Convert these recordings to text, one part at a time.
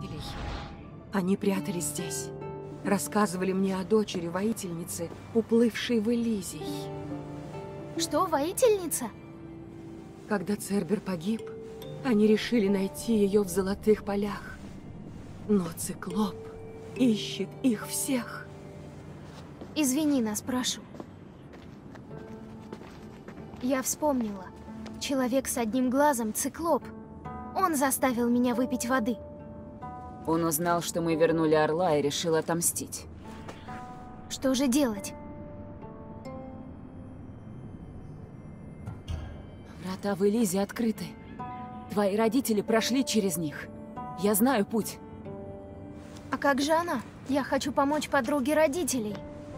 Они прятались здесь. Рассказывали мне о дочери воительницы, уплывшей в Элизий. Что, воительница? Когда Цербер погиб, они решили найти ее в Золотых полях. Но Циклоп ищет их всех. Извини нас, прошу. Я вспомнила. Человек с одним глазом — Циклоп. Он заставил меня выпить воды. Он узнал, что мы вернули Орла, и решил отомстить. Что же делать? Врата в Элизе открыты. Твои родители прошли через них. Я знаю путь. А как же она? Я хочу помочь подруге родителей.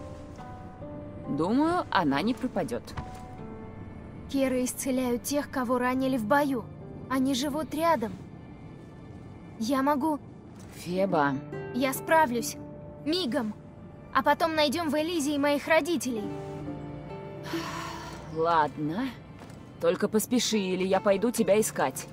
Думаю, она не пропадет. Керы исцеляют тех, кого ранили в бою. Они живут рядом. Я могу... Феба. Я справлюсь. Мигом. А потом найдем в Элизии моих родителей. Ладно. Только поспеши, или я пойду тебя искать.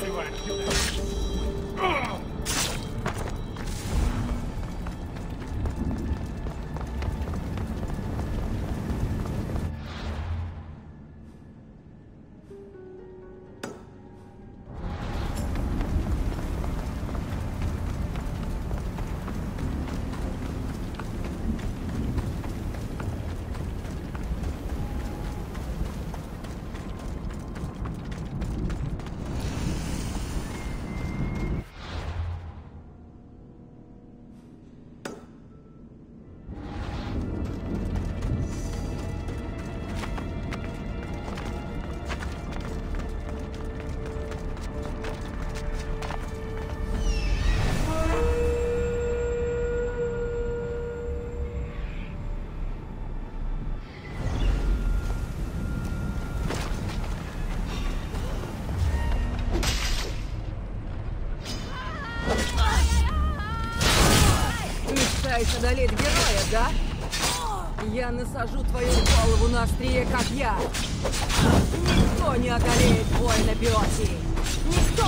Пытаешься одолеть героя, да? Я насажу твою голову на острие копья. Никто не одолеет воина Бёти. Никто!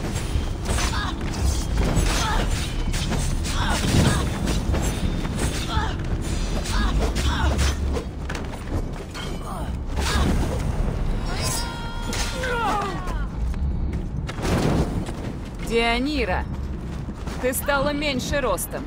Дионира, ты стала меньше ростом.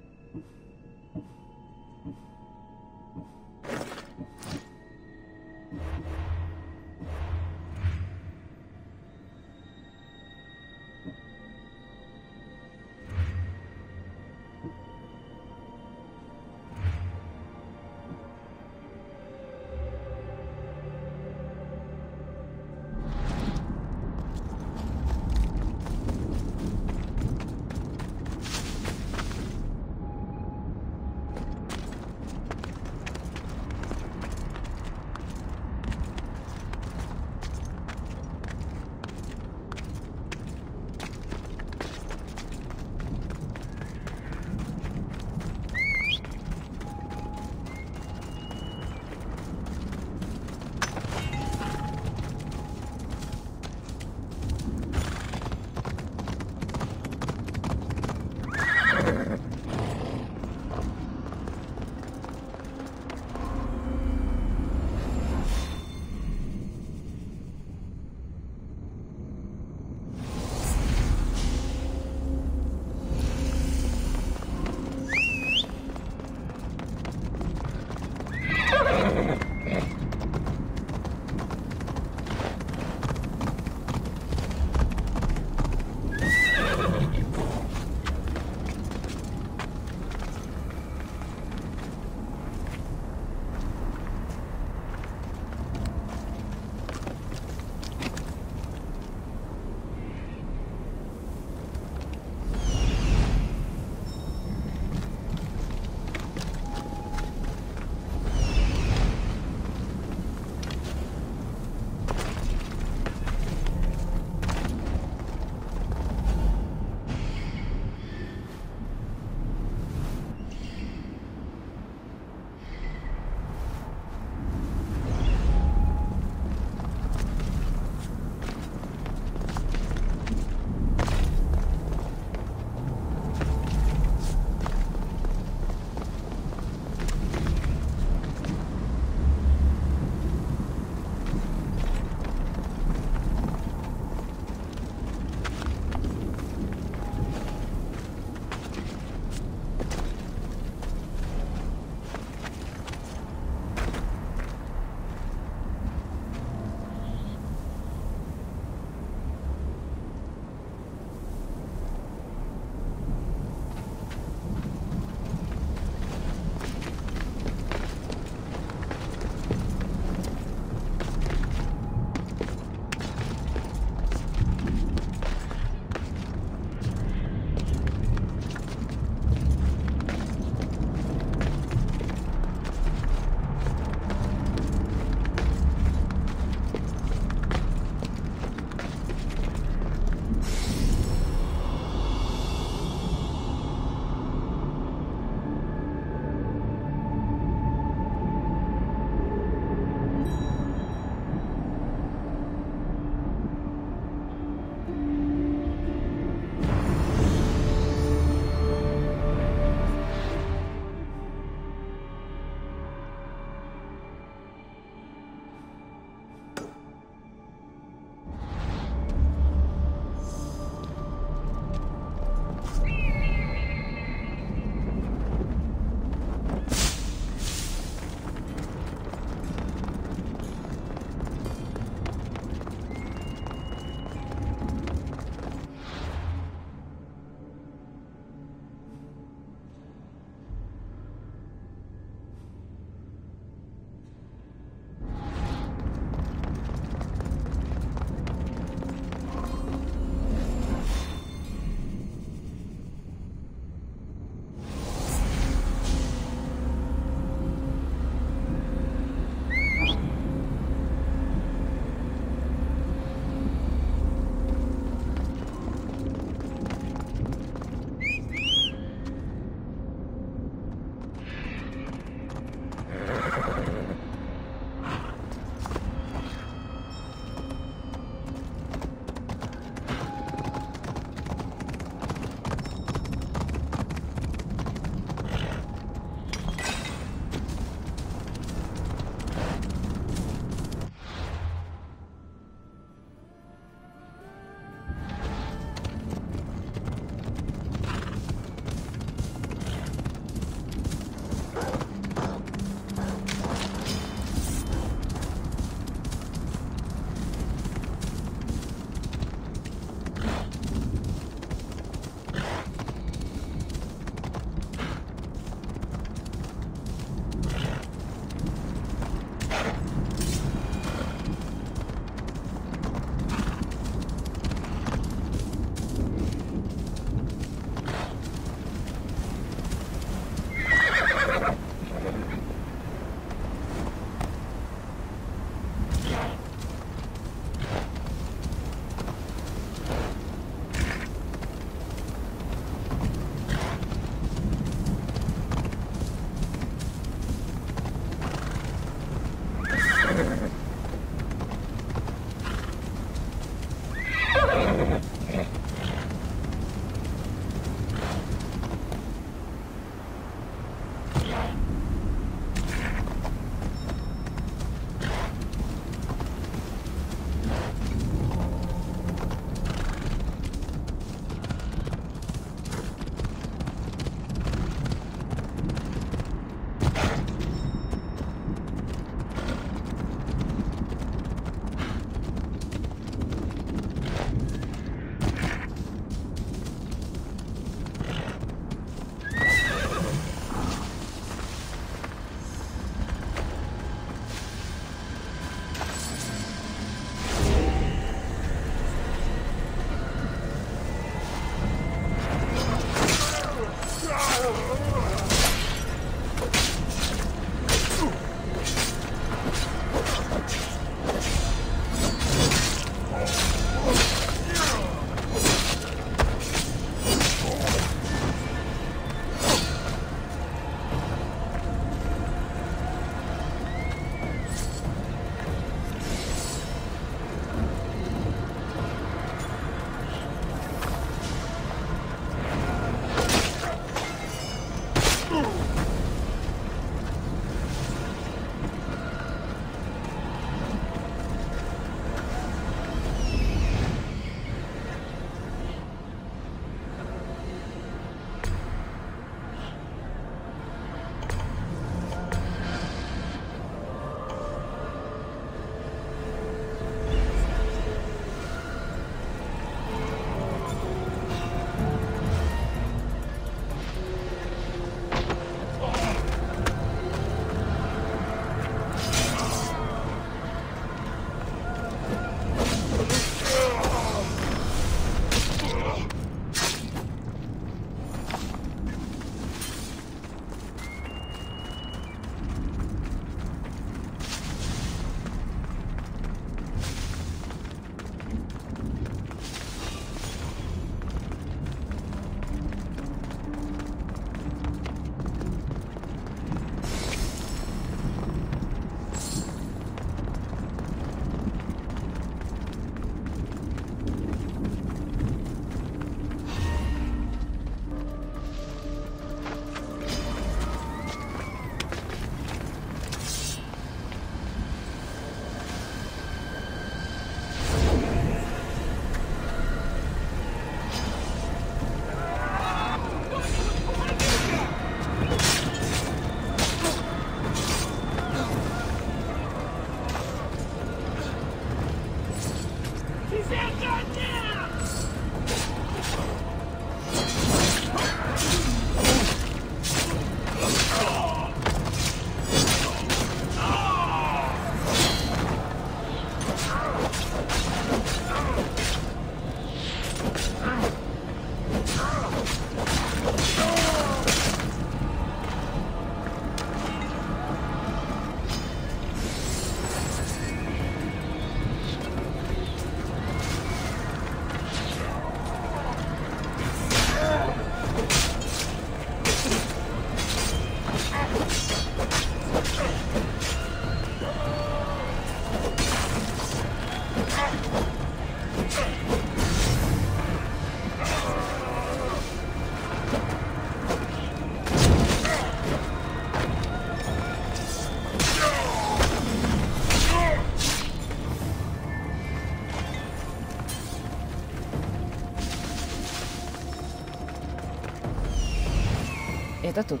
Это тут.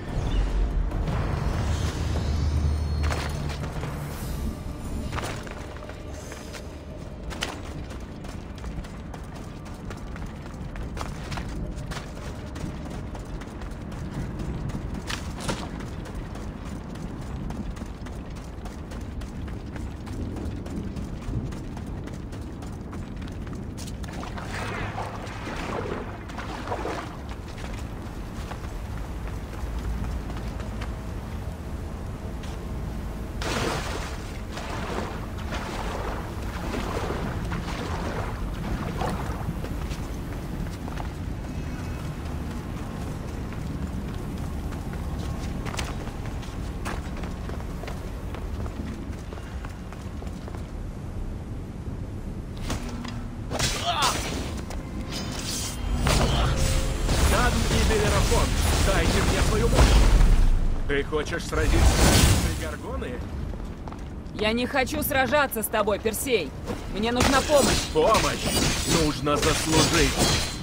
Дайте мне свою мощь! Ты хочешь сразиться с Гаргоны? Я не хочу сражаться с тобой, Персей. Мне нужна помощь. Помощь нужно заслужить.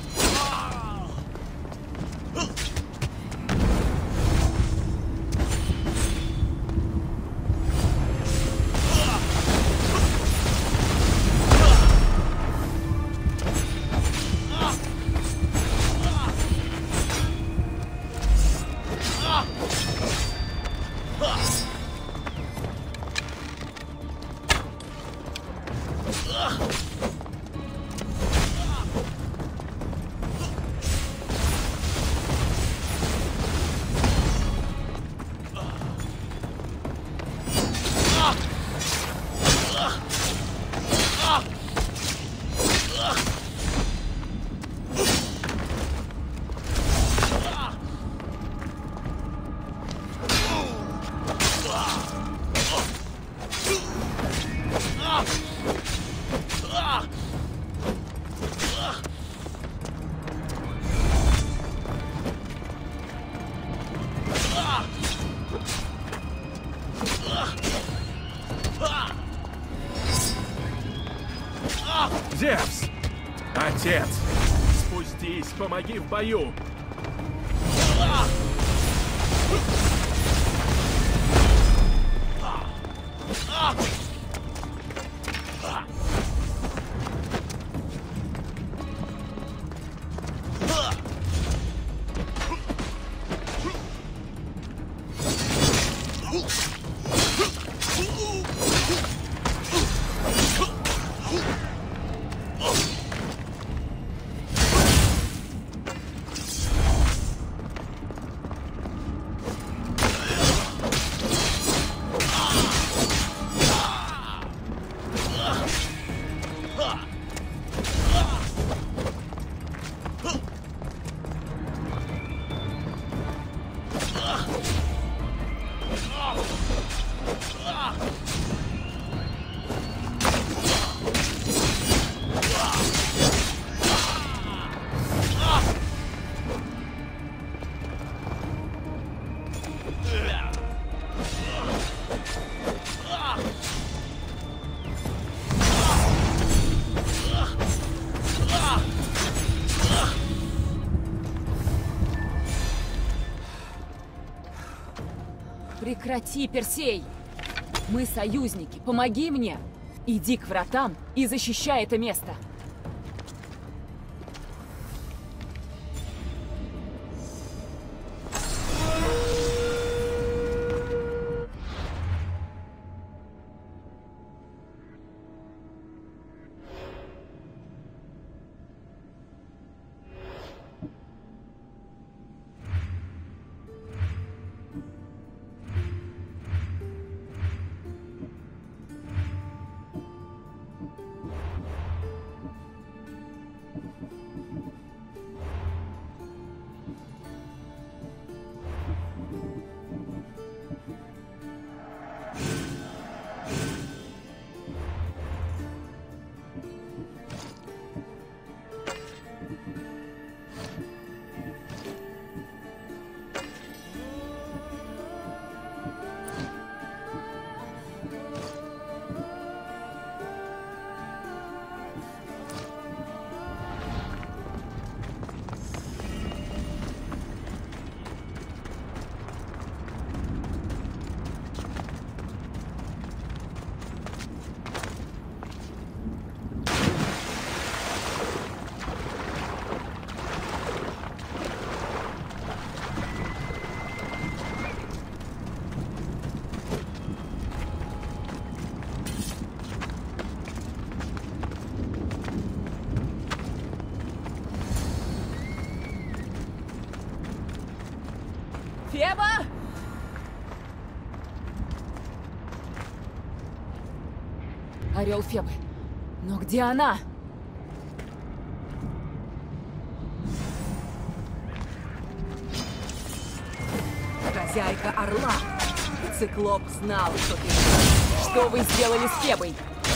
Зевс! Отец! Спустись, помоги в бою! Прекрати, Персей! Мы союзники, помоги мне! Иди к вратам и защищай это место! Феба! Орел Фебы. Но где она? Хозяйка Орла. Циклоп знал, что ты... Что вы сделали с Фебой?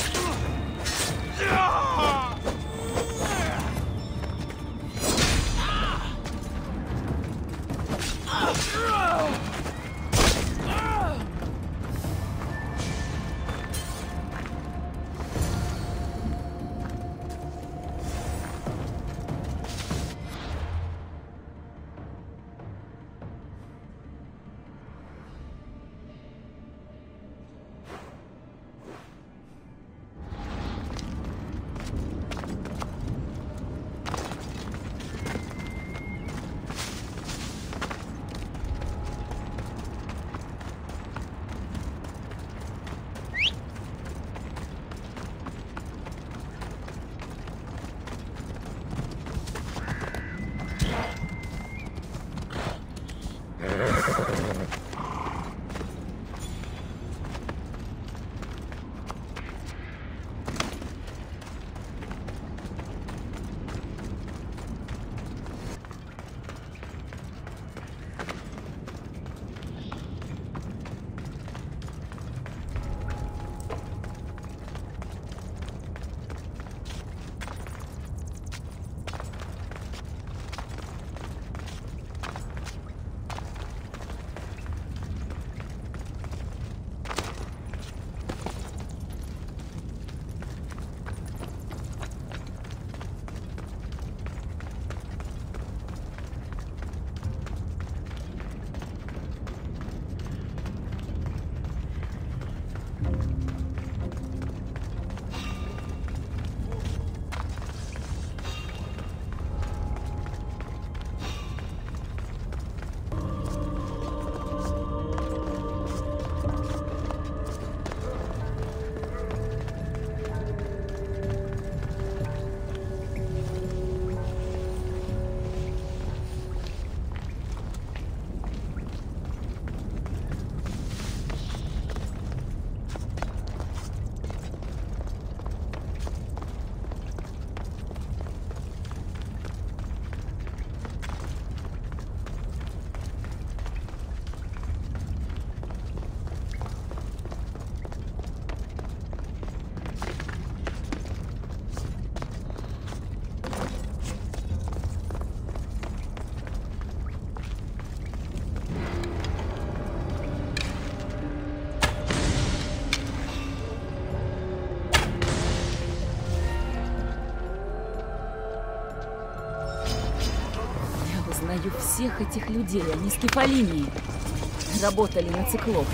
Знаю всех этих людей, они с Кефалинии. Работали на Циклопе.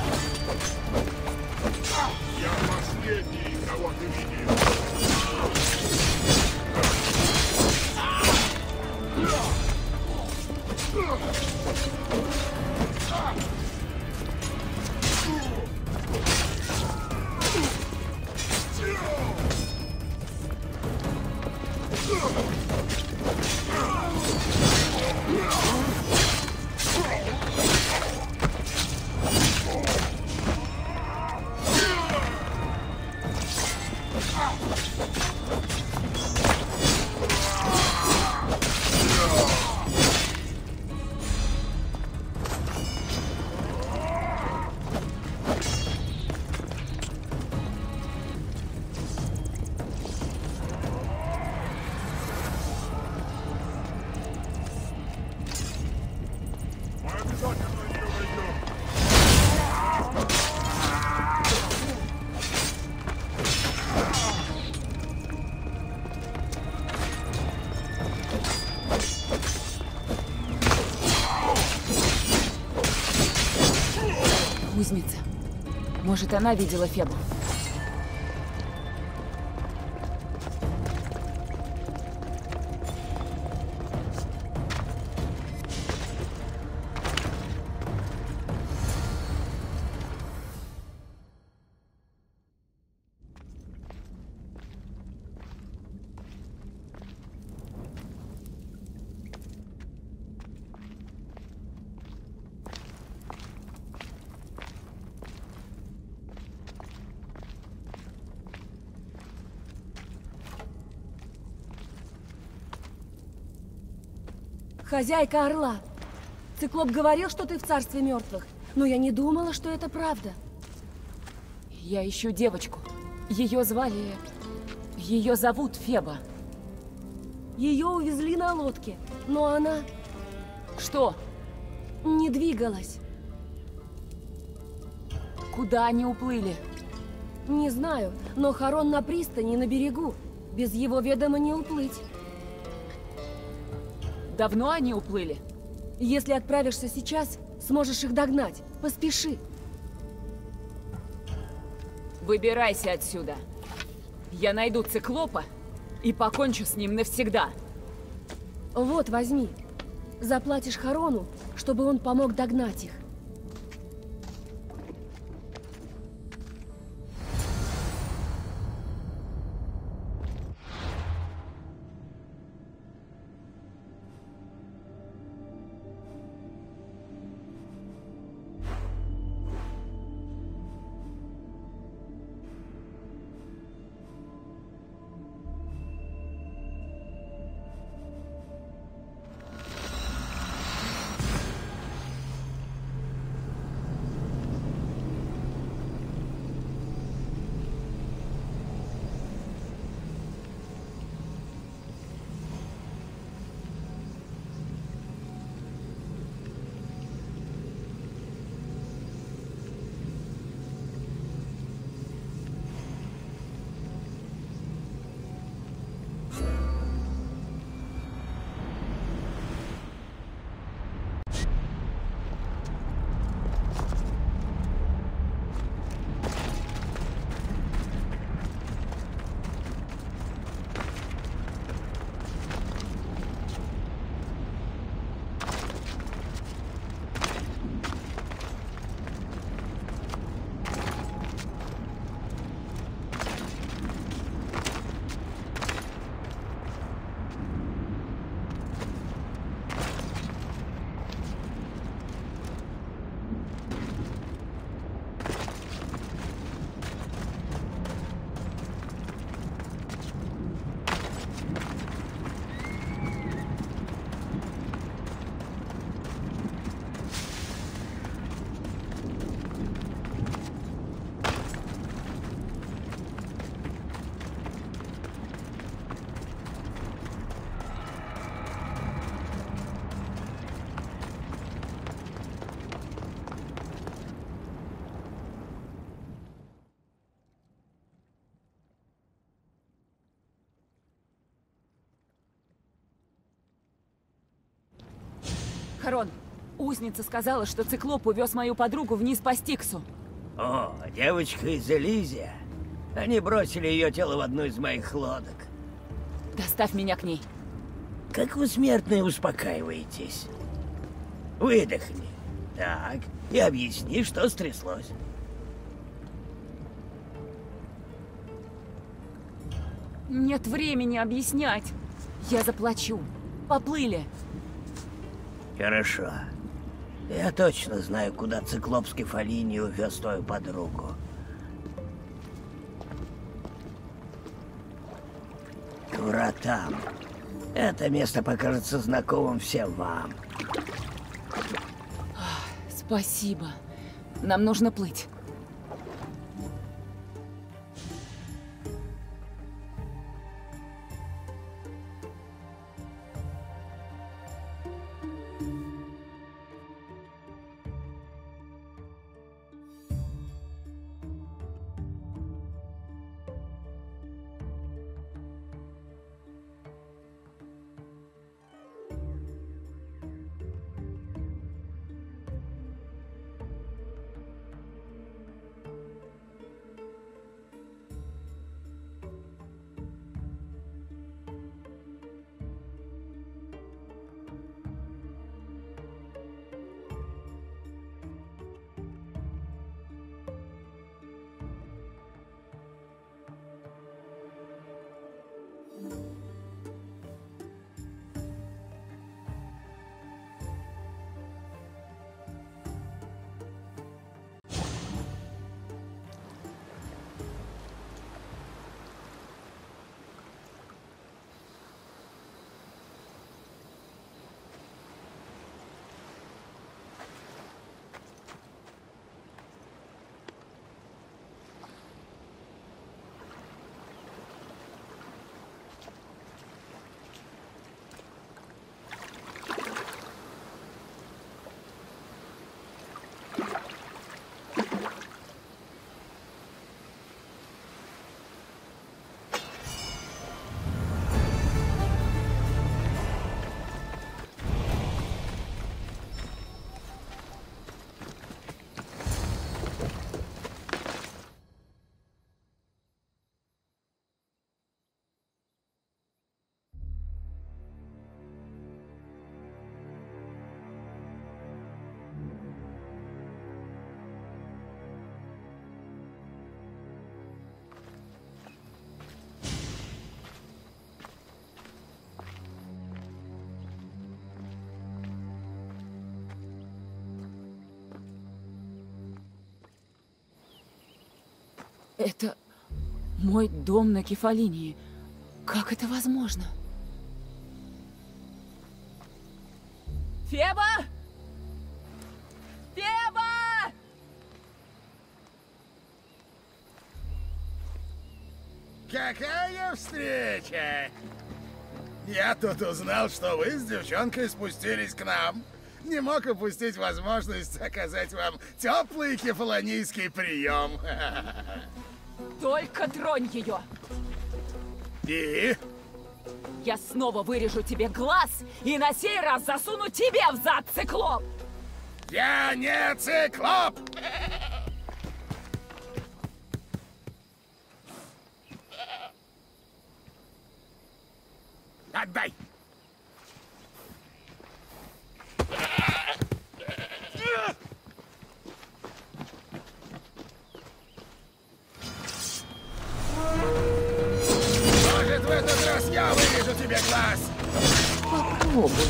Я последний, кого ты видел. Кузница. Может, она видела Фебу? Хозяйка Орла. Циклоп говорил, что ты в царстве мертвых, но я не думала, что это правда. Я ищу девочку. Ее звали... Ее зовут Феба. Ее увезли на лодке, но она Что? не двигалась. Куда они уплыли? Не знаю, но Харон на пристани, на берегу. Без его ведома не уплыть. Давно они уплыли? Если отправишься сейчас, сможешь их догнать. Поспеши. Выбирайся отсюда. Я найду Циклопа и покончу с ним навсегда. Вот, возьми. Заплатишь Харону, чтобы он помог догнать их. Харон, узница сказала, что Циклоп увез мою подругу вниз по Стиксу. О, девочка из Элизия. Они бросили ее тело в одну из моих лодок. Доставь меня к ней. Как вы, смертные, успокаиваетесь? Выдохни. Так, и объясни, что стряслось. Нет времени объяснять. Я заплачу. Поплыли. Хорошо. Я точно знаю, куда циклопский Фалини увез твою подругу. К вратам. Это место покажется знакомым всем вам. Спасибо. Нам нужно плыть. Это мой дом на Кефалинии. Как это возможно? Феба! Феба! Какая встреча! Я тут узнал, что вы с девчонкой спустились к нам. Не мог упустить возможность оказать вам теплый кефалонийский прием. Только тронь ее! И? Я снова вырежу тебе глаз и на сей раз засуну тебе в зад, циклоп! Я не циклоп! Отдай! Может, в этот раз я вырежу тебе глаз? Попробуй.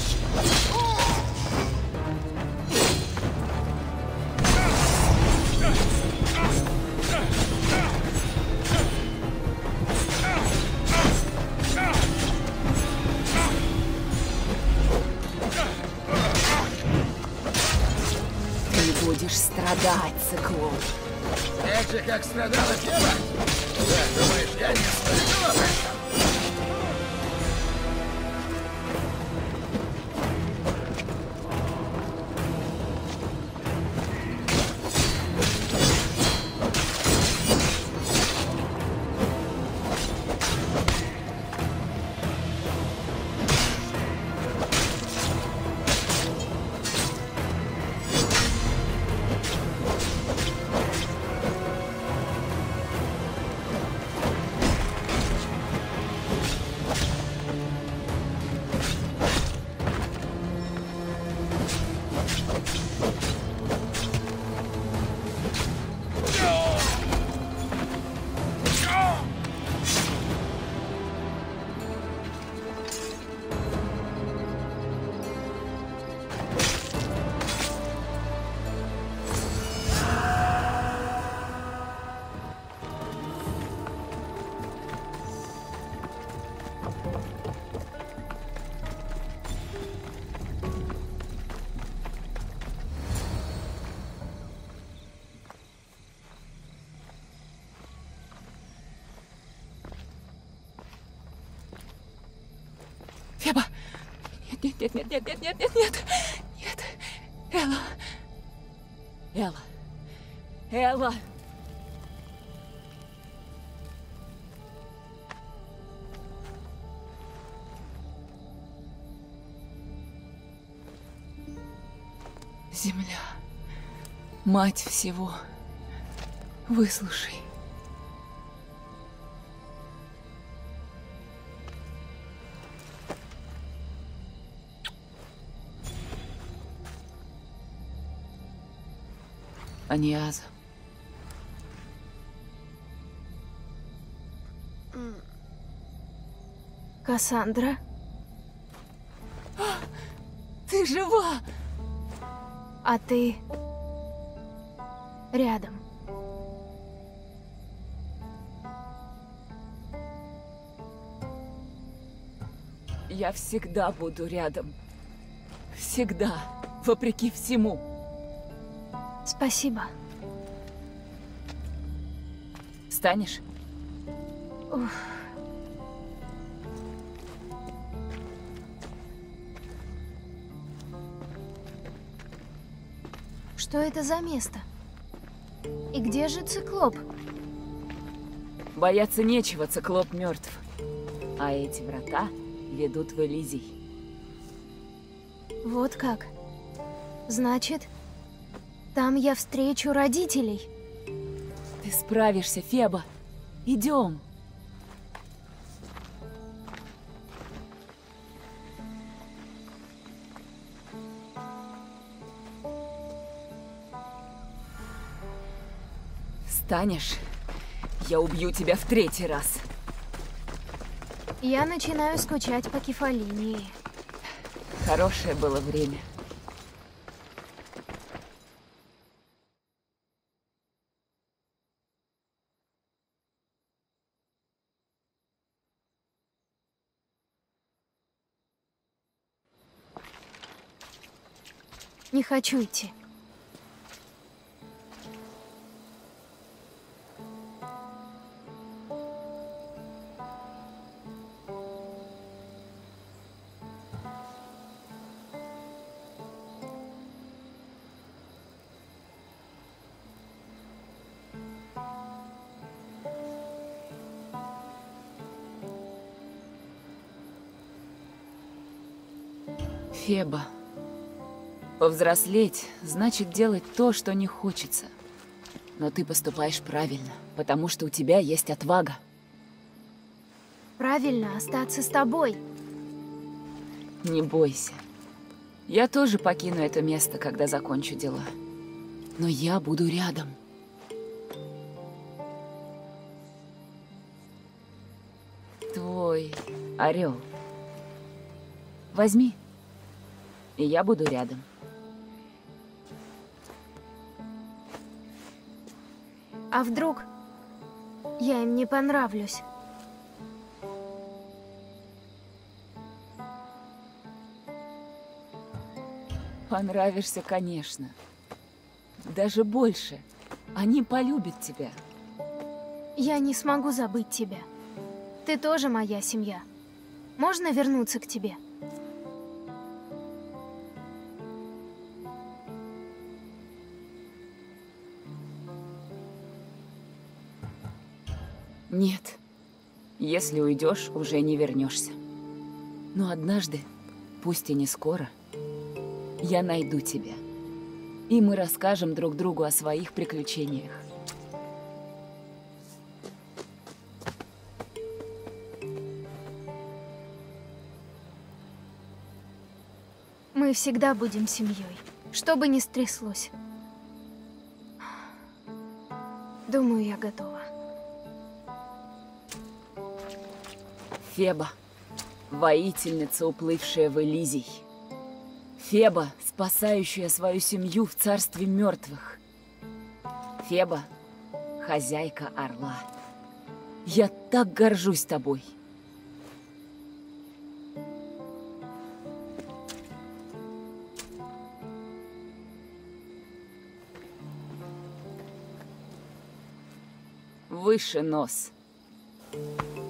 Ты будешь страдать, циклоп. Так же, как страдала Феба? Да, думаешь, я не слышал об этом? Феба! Нет, нет, нет, нет, нет, нет, нет, нет, нет. Элла. Элла. Элла. Земля. Мать всего. Выслушай. Аниаза. Кассандра? Ты жива! А ты рядом. Я всегда буду рядом. Всегда. Вопреки всему. Спасибо. Станешь? Уф. Что это за место? И где же циклоп? Бояться нечего, циклоп мертв. А эти врата ведут в Элизий. Вот как. Значит, там я встречу родителей. Ты справишься, Феба. Идем. Станешь, я убью тебя в 3-й раз. Я начинаю скучать по Кефалинии. Хорошее было время. Не хочу идти. Феба. Повзрослеть значит делать то, что не хочется. Но ты поступаешь правильно, потому что у тебя есть отвага. Правильно, остаться с тобой. Не бойся. Я тоже покину это место, когда закончу дела. Но я буду рядом. Твой орел. Возьми. И я буду рядом. А вдруг я им не понравлюсь? Понравишься, конечно. Даже больше. Они полюбят тебя. Я не смогу забыть тебя. Ты тоже моя семья. Можно вернуться к тебе? Нет. Если уйдешь, уже не вернешься. Но однажды, пусть и не скоро, я найду тебя. И мы расскажем друг другу о своих приключениях. Мы всегда будем семьей, что бы ни стряслось. Думаю, я готова. Феба, воительница, уплывшая в Элизий. Феба, спасающая свою семью в царстве мертвых. Феба, хозяйка орла. Я так горжусь тобой. Выше нос.